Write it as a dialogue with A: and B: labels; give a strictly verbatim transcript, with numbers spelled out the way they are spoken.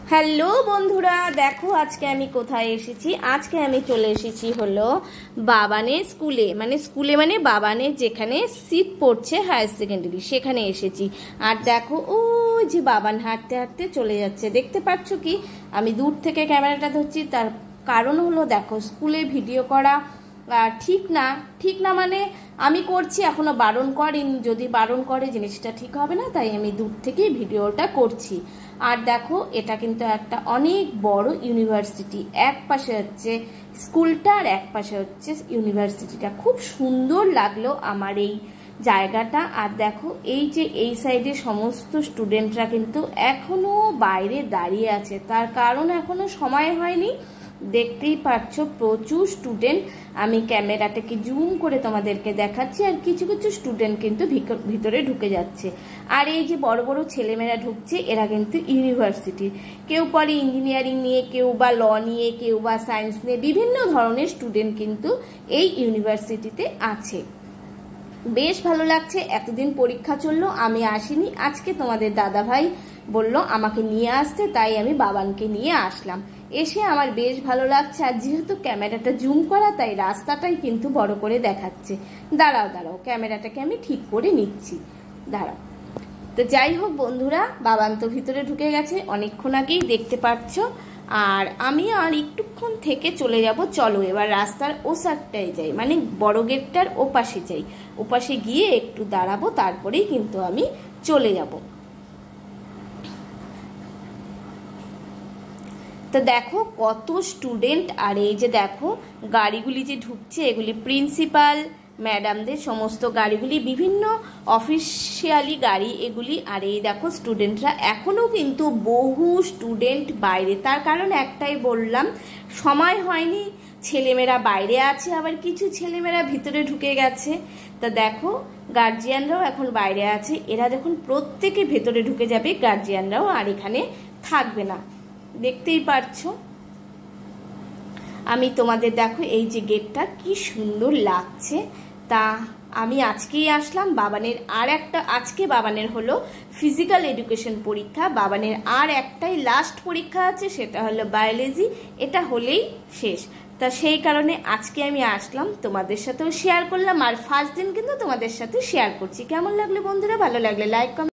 A: Hello বন্ধুরা, দেখো আজকে আমি কোথায় এসেছি। আজকে আমি চলে এসেছি হলো বাবানের স্কুলে, মানে স্কুলে মানে বাবানের যেখানে সিট পড়ছে হায়ার সেকেন্ডারি, সেখানে এসেছি। আর দেখো ও যে বাবান হাঁটতে হাঁটতে চলে যাচ্ছে, দেখতে পাচ্ছ কি? আমি দূর থেকে ক্যামেরাটা ধরছি, তার কারণ হলো দেখো স্কুলে ভিডিও করা ঠিক না। ঠিক না মানে আমি করছি, এখনো বারণ করেনি, যদি বারণ করে জিনিসটা ঠিক হবে না, তাই আমি দূর থেকেই ভিডিওটা করছি। আর দেখো এটা কিন্তু একটা অনেক বড় ইউনিভার্সিটি, এক পাশে হচ্ছে স্কুলটা আর এক পাশে হচ্ছে ইউনিভার্সিটিটা। খুব সুন্দর লাগলো আমার এই জায়গাটা। আর দেখো এই যে এই সাইডে সমস্ত স্টুডেন্টরা কিন্তু এখনো বাইরে দাঁড়িয়ে আছে, তার কারণ এখনো সময় হয়নি। দেখতেই পাচ্ছ প্রচুর স্টুডেন্ট, আমি ক্যামেরাটাকে জুম করে তোমাদেরকে দেখাচ্ছি। আর কিছু কিছু স্টুডেন্ট কিন্তু ভিতরে ঢুকে যাচ্ছে। আর এই যে বড় বড় ছেলেমেয়েরা ঢুকছে, এরা কিন্তু ইউনিভার্সিটির, কেউ পরে ইঞ্জিনিয়ারিং নিয়ে, কেউ বা ল নিয়ে, কেউ বা সায়েন্স নিয়ে, বিভিন্ন ধরনের স্টুডেন্ট কিন্তু এই ইউনিভার্সিটিতে আছে। বেশ ভালো লাগছে। এতদিন পরীক্ষা চললো, আমি আসিনি, আজকে তোমাদের দাদা ভাই বললো আমাকে নিয়ে আসতে, তাই আমি বাবানকে নিয়ে আসলাম। এসে আমার বেশ ভালো লাগছে। আর যেহেতু ক্যামেরাটা জুম করা, তাই রাস্তাটাই কিন্তু বড় করে দেখাচ্ছে। দাঁড়াও দাঁড়াও ক্যামেরাটাকে আমি ঠিক করে নিচ্ছি, দাঁড়াও। তো যাই হোক বন্ধুরা, বাবান তো ভিতরে ঢুকে গেছে অনেকক্ষণ আগেই, দেখতে পাচ্ছ। আর আমি আর একটুক্ষণ থেকে চলে যাব। চলো এবার রাস্তার ও সাইডটায় যাই, মানে বড় গেটটার ও পাশে যাই। ও পাশে গিয়ে একটু দাঁড়াবো, তারপরেই কিন্তু আমি চলে যাব। তো দেখো কত স্টুডেন্ট। আর এই যে দেখো গাড়িগুলি যে ঢুকছে, এগুলি প্রিন্সিপাল ম্যাডামদের সমস্ত গাড়িগুলি, বিভিন্ন অফিসিয়ালি গাড়ি এগুলি। আর এই দেখো স্টুডেন্টরা, এখনও কিন্তু বহু স্টুডেন্ট বাইরে, তার কারণ একটাই বললাম, সময় হয়নি, ছেলেমেয়েরা বাইরে আছে, আবার কিছু ছেলেমেয়েরা ভিতরে ঢুকে গেছে। তা দেখো গার্জিয়ানরাও এখন বাইরে আছে, এরা যখন প্রত্যেকে ভেতরে ঢুকে যাবে, গার্জিয়ানরাও আর এখানে থাকবে না। দেখতেই পারছো। আমি তোমাদের দেখো এই যে গেটটা কি সুন্দর লাগছে। তা আমি আজকেই আসলাম বাবানের, আর একটা আজকে বাবানের হলো ফিজিক্যাল এডুকেশন পরীক্ষা। বাবানের আর একটাই লাস্ট পরীক্ষা আছে, সেটা হলো বায়োলজি, এটা হলেই শেষ। তা সেই কারণে আজকে আমি আসলাম, তোমাদের সাথেও শেয়ার করলাম। আর ফার্স্ট দিন কিন্তু তোমাদের সাথে শেয়ার করছি। কেমন লাগলো বন্ধুরা? ভালো লাগলে লাইক কমেন্ট